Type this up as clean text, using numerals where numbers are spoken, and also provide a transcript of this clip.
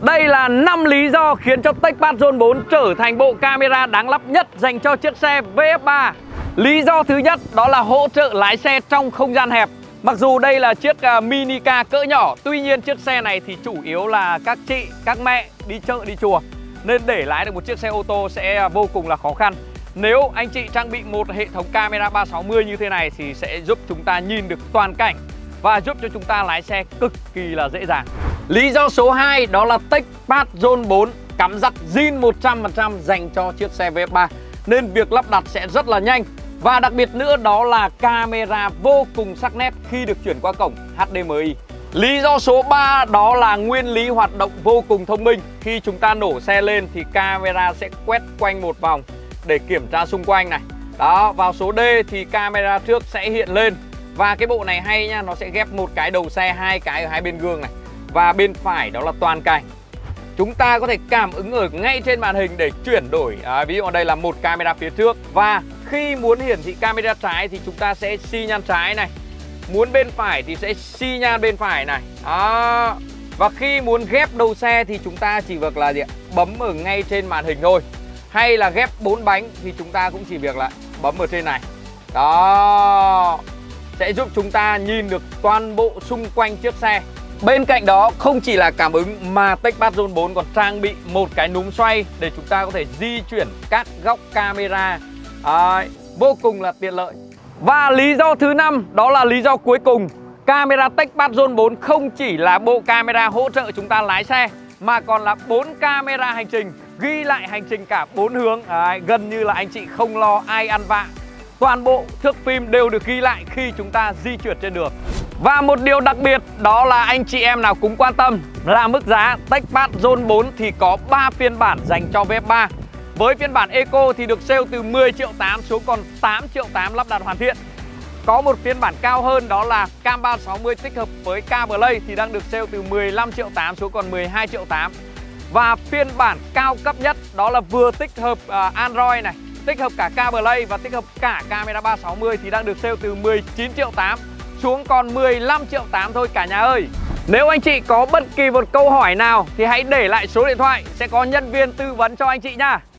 Đây là 5 lý do khiến cho TechPad Zone 4 trở thành bộ camera đáng lắp nhất dành cho chiếc xe VF3. Lý do thứ nhất đó là hỗ trợ lái xe trong không gian hẹp. Mặc dù đây là chiếc mini car cỡ nhỏ, tuy nhiên chiếc xe này thì chủ yếu là các chị, các mẹ đi chợ, đi chùa, nên để lái được một chiếc xe ô tô sẽ vô cùng là khó khăn. Nếu anh chị trang bị một hệ thống camera 360 như thế này thì sẽ giúp chúng ta nhìn được toàn cảnh và giúp cho chúng ta lái xe cực kỳ là dễ dàng. Lý do số 2 đó là TechPad Zone 4 cắm dắt zin 100% dành cho chiếc xe VF3, nên việc lắp đặt sẽ rất là nhanh. Và đặc biệt nữa đó là camera vô cùng sắc nét khi được chuyển qua cổng HDMI. Lý do số 3 đó là nguyên lý hoạt động vô cùng thông minh. Khi chúng ta nổ xe lên thì camera sẽ quét quanh một vòng để kiểm tra xung quanh này. Đó, vào số D thì camera trước sẽ hiện lên. Và cái bộ này hay nha, nó sẽ ghép một cái đầu xe, hai cái ở hai bên gương này. Và bên phải đó là toàn cảnh. Chúng ta có thể cảm ứng ở ngay trên màn hình để chuyển đổi. Ví dụ ở đây là một camera phía trước. Và khi muốn hiển thị camera trái thì chúng ta sẽ xi nhan trái này. Muốn bên phải thì sẽ xi nhan bên phải này. Đó. Và khi muốn ghép đầu xe thì chúng ta chỉ việc là gì ạ? Bấm ở ngay trên màn hình thôi. Hay là ghép 4 bánh thì chúng ta cũng chỉ việc là bấm ở trên này. Đó. Sẽ giúp chúng ta nhìn được toàn bộ xung quanh chiếc xe. Bên cạnh đó không chỉ là cảm ứng mà TechPad Zone 4 còn trang bị một cái núm xoay để chúng ta có thể di chuyển các góc camera. Vô cùng là tiện lợi. Và lý do thứ 5 đó là lý do cuối cùng. Camera TechPad Zone 4 không chỉ là bộ camera hỗ trợ chúng ta lái xe mà còn là 4 camera hành trình, ghi lại hành trình cả 4 hướng. Gần như là anh chị không lo ai ăn vạ. Toàn bộ thước phim đều được ghi lại khi chúng ta di chuyển trên đường. Và một điều đặc biệt đó là anh chị em nào cũng quan tâm là mức giá TechPad Zone 4 thì có 3 phiên bản dành cho VF3. Với phiên bản Eco thì được sale từ 10 triệu 8 xuống còn 8 triệu 8 lắp đặt hoàn thiện. Có một phiên bản cao hơn đó là Cam 360 tích hợp với CarPlay thì đang được sale từ 15 triệu 8 xuống còn 12 triệu 8. Và phiên bản cao cấp nhất đó là vừa tích hợp Android này, tích hợp cả CarPlay và tích hợp cả camera 360 thì đang được sale từ 19 triệu 8 xuống còn 15 triệu 8 thôi cả nhà ơi. Nếu anh chị có bất kỳ một câu hỏi nào thì hãy để lại số điện thoại, sẽ có nhân viên tư vấn cho anh chị nha.